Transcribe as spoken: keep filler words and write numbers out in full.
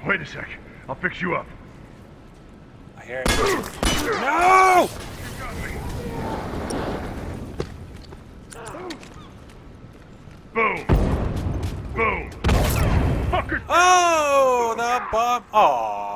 Wait a sec. I'll fix you up. I hear it. No! Boom! Boom! Fucker! Oh, the bomb. Oh.